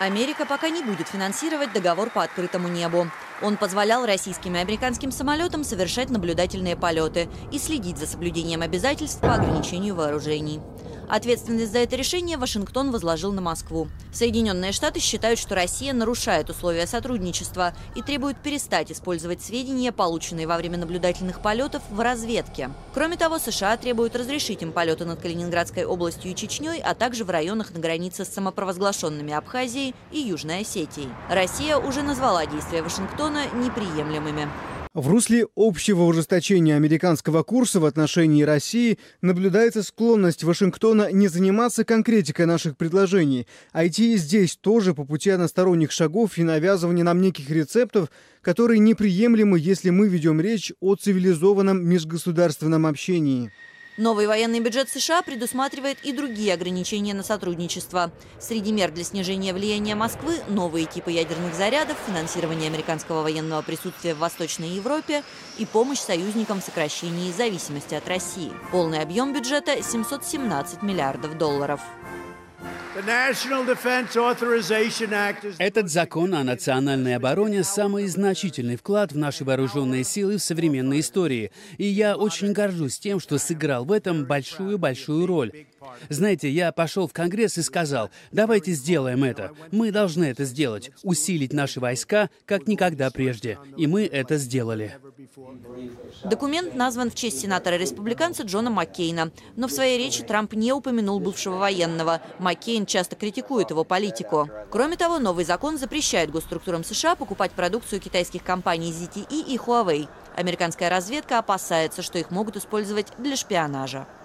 Америка пока не будет финансировать договор по открытому небу. Он позволял российским и американским самолетам совершать наблюдательные полеты и следить за соблюдением обязательств по ограничению вооружений. Ответственность за это решение Вашингтон возложил на Москву. Соединенные Штаты считают, что Россия нарушает условия сотрудничества и требуют перестать использовать сведения, полученные во время наблюдательных полетов, в разведке. Кроме того, США требуют разрешить им полеты над Калининградской областью и Чечней, а также в районах на границе с самопровозглашенными Абхазией и Южной Осетией. Россия уже назвала действия Вашингтона неприемлемыми. В русле общего ужесточения американского курса в отношении России наблюдается склонность Вашингтона не заниматься конкретикой наших предложений, а идти здесь тоже по пути односторонних шагов и навязывания нам неких рецептов, которые неприемлемы, если мы ведем речь о цивилизованном межгосударственном общении. Новый военный бюджет США предусматривает и другие ограничения на сотрудничество. Среди мер для снижения влияния Москвы – новые типы ядерных зарядов, финансирование американского военного присутствия в Восточной Европе и помощь союзникам в сокращении зависимости от России. Полный объем бюджета – 717 миллиардов долларов. Этот закон о национальной обороне – самый значительный вклад в наши вооруженные силы в современной истории. И я очень горжусь тем, что сыграл в этом большую роль. Знаете, я пошел в Конгресс и сказал: давайте сделаем это. Мы должны это сделать, усилить наши войска как никогда прежде. И мы это сделали. Документ назван в честь сенатора-республиканца Джона Маккейна. Но в своей речи Трамп не упомянул бывшего военного. Маккейн часто критикует его политику. Кроме того, новый закон запрещает госструктурам США покупать продукцию китайских компаний ZTE и Huawei. Американская разведка опасается, что их могут использовать для шпионажа.